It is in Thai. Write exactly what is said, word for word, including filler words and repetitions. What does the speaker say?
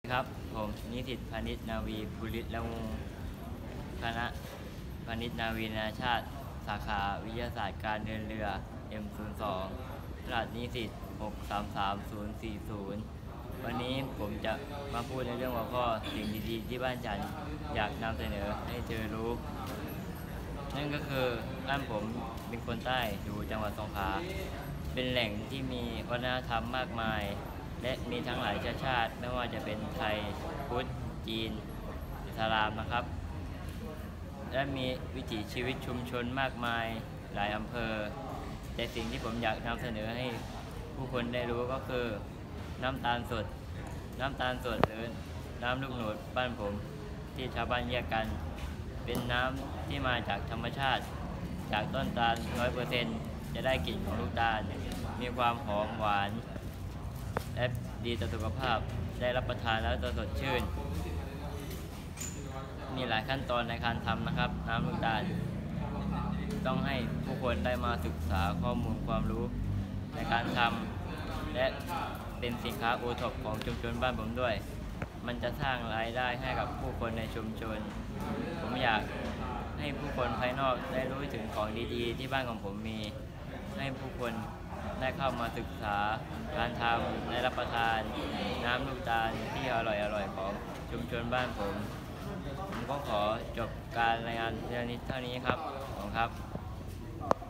ครับผมนิสิตพานิชนาวีภูริศละมุงคณะพานิชนาวีนานาชาติสาขาวิทยาศาสตร์การเดินเรือ เอ็ม ศูนย์ สอง รหัสนิสิตหก สาม สาม ศูนย์ สี่ ศูนย์ วันนี้ผมจะมาพูดในเรื่องหัวข้อสิ่งดีๆที่บ้านฉันอยากนำเสนอให้เธอรู้นั่นก็คือบ้านผมเป็นคนใต้อยู่จังหวัดสงขลาเป็นแหล่งที่มีวัฒนธรรมมากมายและมีทั้งหลายชาติชาติไม่ว่าจะเป็นไทยพุทธจีนอิสลามนะครับและมีวิถีชีวิตชุมชนมากมายหลายอำเภอแต่สิ่งที่ผมอยากนำเสนอให้ผู้คนได้รู้ก็คือน้ำตาลสดน้ำตาลสดหรือน้ำลูกหนูดบ้านผมที่ชาวบ้านเรียกกันเป็นน้ำที่มาจากธรรมชาติจากต้นตาล ร้อยเปอร์เซ็นต์ จะได้กลิ่นของลูกตาลมีความหอมหวานและดีต่อสุขภาพได้รับประทานแล้วจะสดชื่นมีหลายขั้นตอนในการทำนะครับน้ำลูกตาลต้องให้ผู้คนได้มาศึกษาข้อมูลความรู้ในการทำและเป็นสินค้าโอท็อปของชุมชนบ้านผมด้วยมันจะสร้างรายได้ให้กับผู้คนในชุมชนผมอยากให้ผู้คนภายนอกได้รู้ถึงของดีๆที่บ้านของผมมีให้ผู้คนได้เข้ามาศึกษาการทำและรับประทานน้ำลูกตาลที่อร่อยๆของชุมชนบ้านผมผมก็ขอจบการรายงานเรื่องนี้เท่านี้ครับขอบคุณครับ